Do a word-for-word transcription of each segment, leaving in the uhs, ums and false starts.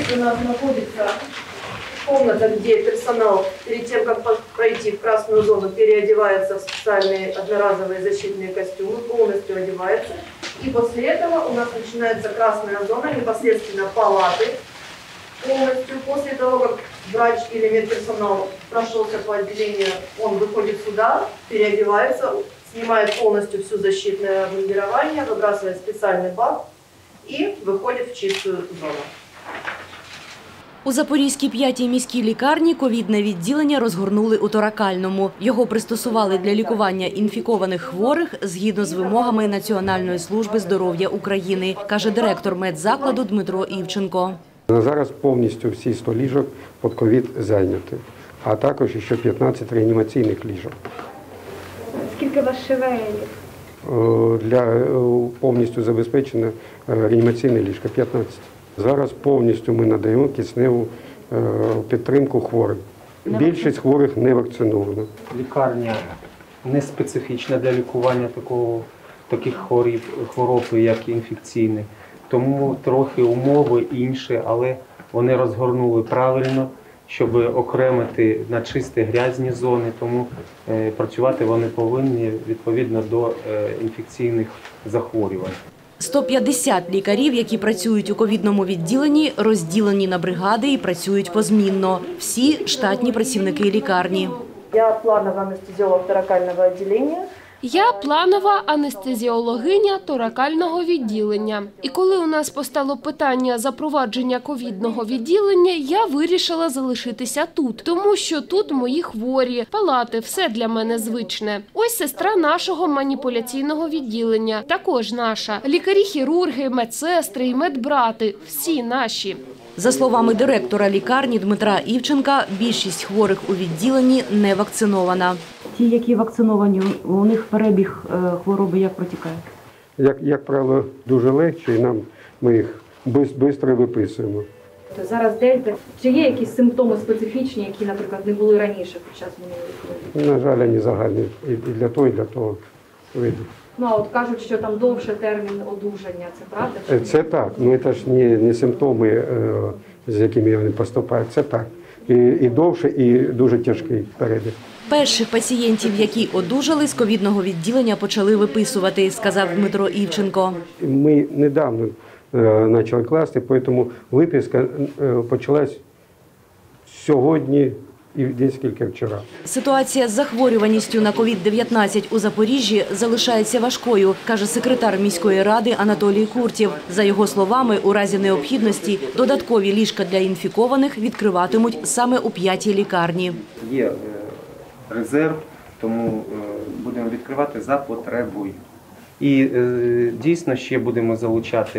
Здесь у нас находится комната, где персонал перед тем, как пройти в красную зону, переодевается в специальные одноразовые защитные костюмы, полностью одевается. И после этого у нас начинается красная зона, непосредственно палаты полностью. После того, как врач или медперсонал прошелся по отделению, он выходит сюда, переодевается, снимает полностью все защитное обмундирование, выбрасывает специальный бак и выходит в чистую зону. У Запорізькій п'ятій міській лікарні ковідне відділення розгорнули у торакальному. Його пристосували для лікування інфікованих хворих згідно з вимогами Національної служби здоров'я України, каже директор медзакладу Дмитро Івченко. Зараз повністю всі сто ліжок під ковід зайняті, а також ще п'ятнадцять реанімаційних ліжок. Скільки у вас ШВЛів? Для повністю забезпечено реанімаційне ліжко п'ятнадцять. Зараз повністю ми надаємо кисневу підтримку хворим. Більшість хворих не вакцинована. Лікарня не специфічна для лікування такого, таких хвороб, хвороб, як інфекційні. Тому трохи умови інші, але вони розгорнули правильно, щоб окремити на чисті грязні зони. Тому е, працювати вони повинні відповідно до е, інфекційних захворювань. сто п'ятдесят лікарів, які працюють у ковідному відділенні, розділені на бригади і працюють позмінно. Всі – штатні працівники лікарні. Я плановый анестезиолог торакального отделения. Я планова анестезіологиня торакального відділення. І коли у нас постало питання запровадження ковідного відділення, я вирішила залишитися тут. Тому що тут мої хворі, палати, все для мене звичне. Ось сестра нашого маніпуляційного відділення, також наша. Лікарі-хірурги, медсестри і медбрати – всі наші. За словами директора лікарні Дмитра Івченка, більшість хворих у відділенні не вакцинована. Ті, які вакциновані, у них перебіг хвороби як протікає? Як, як правило, дуже легше, і нам, ми їх швидко виписуємо. Зараз дельта. Чи є якісь симптоми специфічні, які, наприклад, не були раніше під час минулої? На жаль, вони загальні і для того, і для того виду. Ну, а от кажуть, що там довше термін одужання, це правда? Це так, ну це ж не, не симптоми, з якими вони поступають, це так. І, і довше, і дуже тяжкий перебіг. Перших пацієнтів, які одужали, з ковідного відділення почали виписувати, сказав Дмитро Івченко. Ми недавно почали класти, тому виписка почалась сьогодні і декілька вчора. Ситуація з захворюваністю на ковід дев'ятнадцять у Запоріжжі залишається важкою, каже секретар міської ради Анатолій Куртєв. За його словами, у разі необхідності додаткові ліжка для інфікованих відкриватимуть саме у п'ятій лікарні. Є резерв, тому будемо відкривати за потребою. І дійсно ще будемо залучати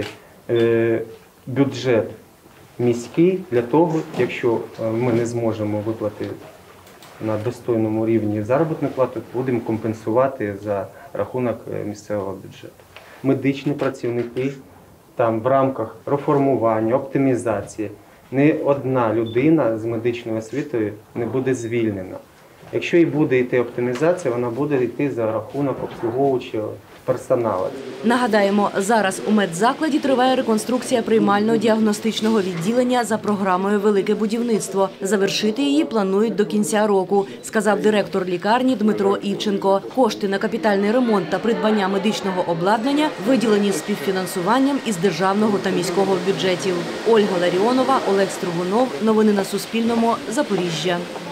бюджет міський для того, якщо ми не зможемо виплатити на достойному рівні заробітну плату, будемо компенсувати за рахунок місцевого бюджету. Медичні працівники там в рамках реформування, оптимізації, не одна людина з медичною освітою не буде звільнена. Якщо і буде йти оптимізація, вона буде йти за рахунок обслуговуючого персоналу. Нагадаємо, зараз у медзакладі триває реконструкція приймально-діагностичного відділення за програмою «Велике будівництво». Завершити її планують до кінця року, сказав директор лікарні Дмитро Івченко. Кошти на капітальний ремонт та придбання медичного обладнання виділені співфінансуванням із державного та міського бюджетів. Ольга Ларіонова, Олег Строгунов. Новини на Суспільному. Запоріжжя.